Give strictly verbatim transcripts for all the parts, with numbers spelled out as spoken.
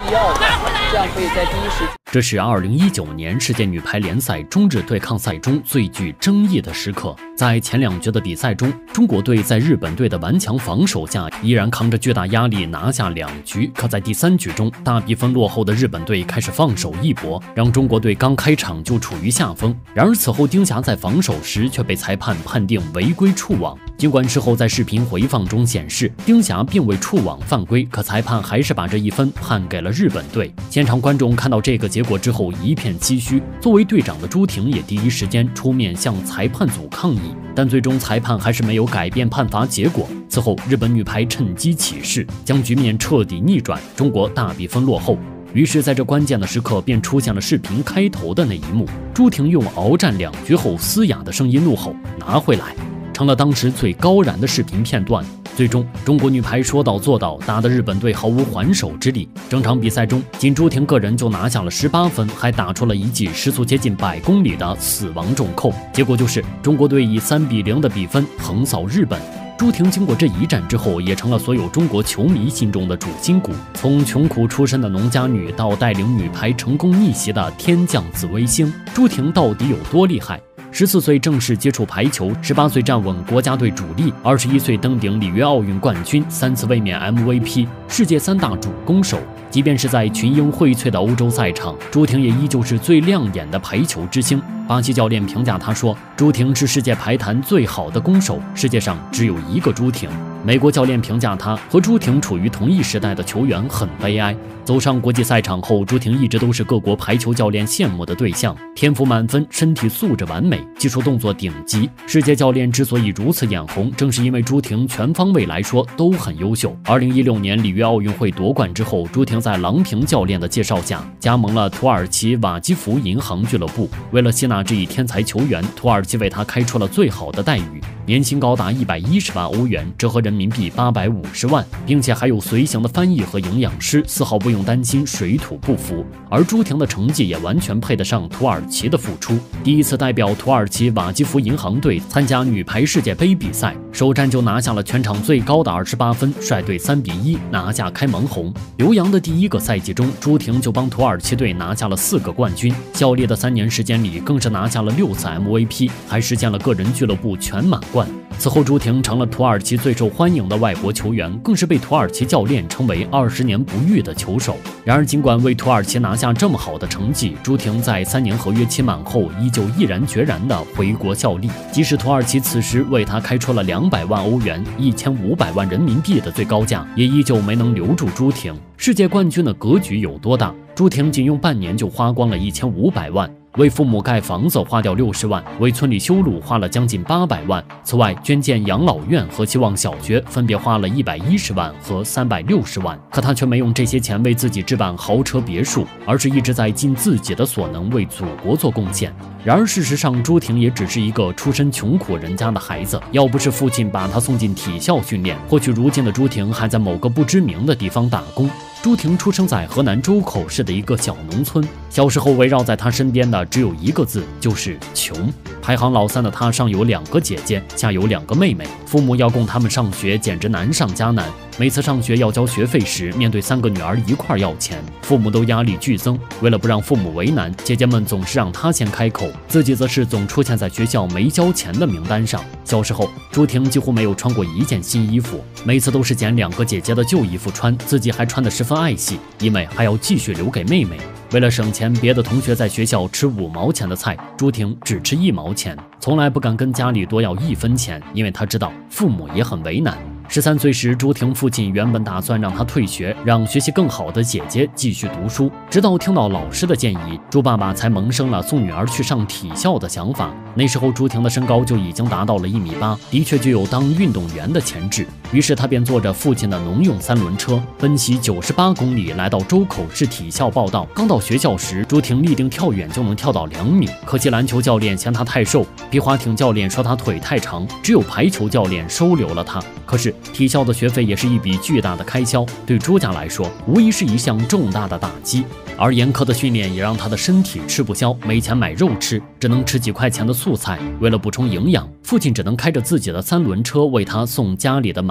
第二个，这样可以在第一时间。 这是二零一九年世界女排联赛中日对抗赛中最具争议的时刻。在前两局的比赛中，中国队在日本队的顽强防守下，依然扛着巨大压力拿下两局。可在第三局中，大比分落后的日本队开始放手一搏，让中国队刚开场就处于下风。然而此后丁霞在防守时却被裁判判定违规触网。尽管事后在视频回放中显示丁霞并未触网犯规，可裁判还是把这一分判给了日本队。现场观众看到这个结果之后一片唏嘘，作为队长的朱婷也第一时间出面向裁判组抗议，但最终裁判还是没有改变判罚结果。此后日本女排趁机起势，将局面彻底逆转，中国大比分落后。于是在这关键的时刻便出现了视频开头的那一幕，朱婷用鏖战两局后嘶哑的声音怒吼拿回来，成了当时最高燃的视频片段。最终中国女排说到做到，打得日本队毫无还手之力。整场比赛中仅朱婷个人就拿下了十八分，还打出了一记时速接近百公里的死亡重扣，结果就是中国队以三比零的比分横扫日本。朱婷经过这一战之后，也成了所有中国球迷心中的主心骨。从穷苦出身的农家女到带领女排成功逆袭的天降紫微星，朱婷到底有多厉害？十四岁正式接触排球，十八岁站稳国家队主力，二十一岁登顶里约奥运冠军，三次卫冕 M V P， 世界三大主攻手。即便是在群英荟萃的欧洲赛场，朱婷也依旧是最亮眼的排球之星。巴西教练评价她说，朱婷是世界排坛最好的攻手，世界上只有一个朱婷。美国教练评价她，和朱婷处于同一时代的球员很悲哀。走上国际赛场后，朱婷一直都是各国排球教练羡慕的对象，天赋满分，身体素质完美，技术动作顶级。世界教练之所以如此眼红，正是因为朱婷全方位来说都很优秀。二零一六年里约奥运会夺冠之后，朱婷在郎平教练的介绍下，加盟了土耳其瓦基弗银行俱乐部。为了吸纳这一天才球员，土耳其为他开出了最好的待遇，年薪高达一百一十万欧元，折合人民币八百五十万，并且还有随行的翻译和营养师，丝毫不用担心水土不服。而朱婷的成绩也完全配得上土耳其的付出。第一次代表土耳其瓦基弗银行队参加女排世界杯比赛，首战就拿下了全场最高的二十八分，率队三比一拿下开门红。留洋的第一个赛季中，朱婷就帮土耳其队拿下了四个冠军，效力的三年时间里更是拿下了六次 M V P， 还实现了个人俱乐部全满贯。此后朱婷成了土耳其最受欢迎的外国球员，更是被土耳其教练称为二十年不遇的球手。然而尽管为土耳其拿下这么好的成绩，朱婷在三年合约期满后依旧毅然决然地回国效力，即使土耳其此时为他开出了两百万欧元一千五百万人民币的最高价，也依旧没能留住朱婷。世界冠军的格局有多大？朱婷仅用半年就花光了一千五百万，为父母盖房子花掉六十万，为村里修路花了将近八百万。此外，捐建养老院和希望小学分别花了一百一十万和三百六十万。可他却没用这些钱为自己置办豪车别墅，而是一直在尽自己的所能为祖国做贡献。然而事实上，朱婷也只是一个出身穷苦人家的孩子，要不是父亲把她送进体校训练，或许如今的朱婷还在某个不知名的地方打工。朱婷出生在河南周口市的一个小农村，小时候围绕在她身边的只有一个字，就是穷。排行老三的她上有两个姐姐，下有两个妹妹，父母要供他们上学简直难上加难。每次上学要交学费时，面对三个女儿一块要钱，父母都压力剧增。为了不让父母为难，姐姐们总是让她先开口，自己则是总出现在学校没交钱的名单上。小时候，朱婷几乎没有穿过一件新衣服，每次都是捡两个姐姐的旧衣服穿，自己还穿得十分爱惜，因为还要继续留给妹妹。为了省钱，别的同学在学校吃五毛钱的菜，朱婷只吃一毛钱，从来不敢跟家里多要一分钱，因为她知道父母也很为难。十三岁时，朱婷父亲原本打算让她退学，让学习更好的姐姐继续读书。直到听到老师的建议，朱爸爸才萌生了送女儿去上体校的想法。那时候朱婷的身高就已经达到了一米八，的确具有当运动员的潜质。于是她便坐着父亲的农用三轮车，奔袭九十八公里来到周口市体校报到。刚到学校时，朱婷立定跳远就能跳到两米，可惜篮球教练嫌她太瘦，皮划艇教练说她腿太长，只有排球教练收留了她。可是体校的学费也是一笔巨大的开销，对朱家来说无疑是一项重大的打击。而严苛的训练也让他的身体吃不消，没钱买肉吃，只能吃几块钱的素菜。为了补充营养，父亲只能开着自己的三轮车为他送家里的馒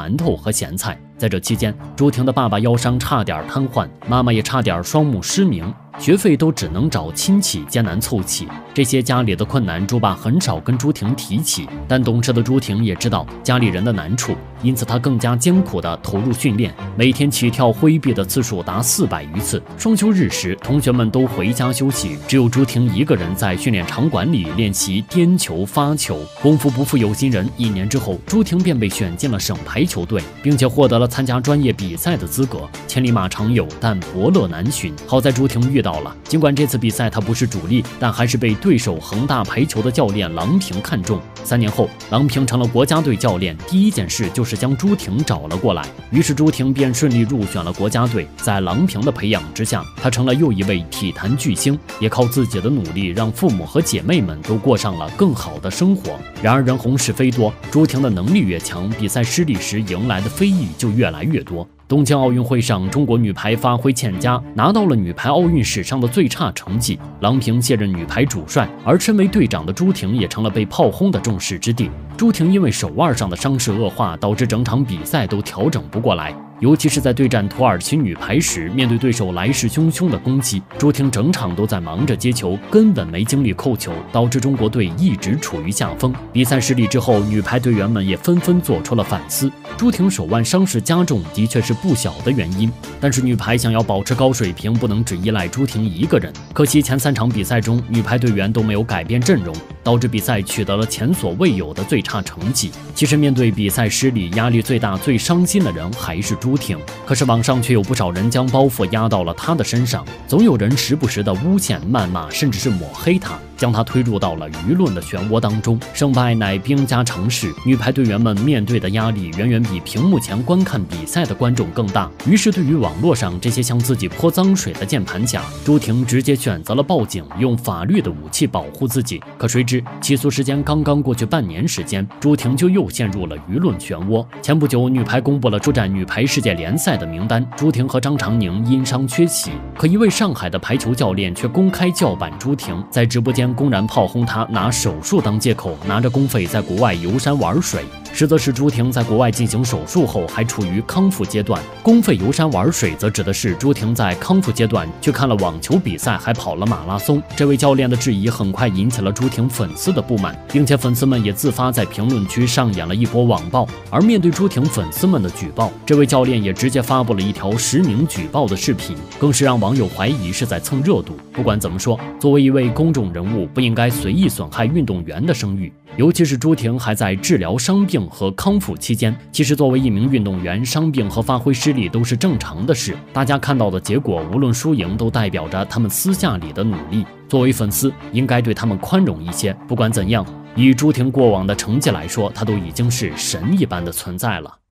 馒头和咸菜。在这期间，朱婷的爸爸腰伤差点瘫痪，妈妈也差点双目失明，学费都只能找亲戚艰难凑齐。这些家里的困难，朱爸很少跟朱婷提起，但懂事的朱婷也知道家里人的难处，因此她更加艰苦地投入训练，每天起跳挥臂的次数达四百余次。双休日时，同学们都回家休息，只有朱婷一个人在训练场馆里练习颠球、发球。功夫不负有心人，一年之后，朱婷便被选进了省排球队，并且获得了参加专业比赛的资格。千里马常有，但伯乐难寻。好在朱婷遇到了，尽管这次比赛她不是主力，但还是被对手恒大排球的教练郎平看中。三年后，郎平成了国家队教练，第一件事就是将朱婷找了过来。于是朱婷便顺利入选了国家队。在郎平的培养之下，她成了又一位体坛巨星，也靠自己的努力让父母和姐妹们都过上了更好的生活。然而人红是非多，朱婷的能力越强，比赛失利时迎来的非议就越来越多。东京奥运会上，中国女排发挥欠佳，拿到了女排奥运史上的最差成绩。郎平卸任女排主帅，而身为队长的朱婷也成了被炮轰的众矢之的。朱婷因为手腕上的伤势恶化，导致整场比赛都调整不过来。尤其是在对战土耳其女排时，面对对手来势汹汹的攻击，朱婷整场都在忙着接球，根本没精力扣球，导致中国队一直处于下风。比赛失利之后，女排队员们也纷纷做出了反思。朱婷手腕伤势加重的确是不小的原因，但是女排想要保持高水平，不能只依赖朱婷一个人。可惜前三场比赛中，女排队员都没有改变阵容，导致比赛取得了前所未有的最差成绩。其实面对比赛失利，压力最大、最伤心的人还是朱婷。可是网上却有不少人将包袱压到了她的身上，总有人时不时的诬陷、谩骂，甚至是抹黑她，将她推入到了舆论的漩涡当中。胜败乃兵家常事，女排队员们面对的压力远远比屏幕前观看比赛的观众更大。于是对于网络上这些向自己泼脏水的键盘侠，朱婷直接选择了报警，用法律的武器保护自己。可谁知起诉时间刚刚过去半年时间，朱婷就又陷入了舆论漩涡。前不久，女排公布了出战女排世界联赛的名单，朱婷和张常宁因伤缺席，可一位上海的排球教练却公开叫板朱婷，在直播间公然炮轰她拿手术当借口，拿着公费在国外游山玩水。实则是朱婷在国外进行手术后还处于康复阶段，公费游山玩水则指的是朱婷在康复阶段去看了网球比赛，还跑了马拉松。这位教练的质疑很快引起了朱婷粉丝的不满，并且粉丝们也自发在评论区上演了一波网暴。而面对朱婷粉丝们的举报，这位教练也直接发布了一条实名举报的视频，更是让网友怀疑是在蹭热度。不管怎么说，作为一位公众人物，不应该随意损害运动员的声誉。尤其是朱婷还在治疗伤病和康复期间，其实作为一名运动员，伤病和发挥失利都是正常的事。大家看到的结果，无论输赢，都代表着他们私下里的努力。作为粉丝，应该对他们宽容一些。不管怎样，以朱婷过往的成绩来说，她都已经是神一般的存在了。